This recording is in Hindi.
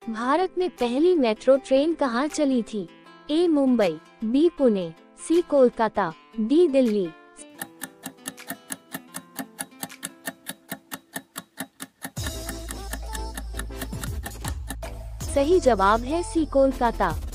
भारत में पहली मेट्रो ट्रेन कहाँ चली थी? A Mumbai, B Pune, C Kolkata, D Delhi. सही जवाब है सी कोलकाता।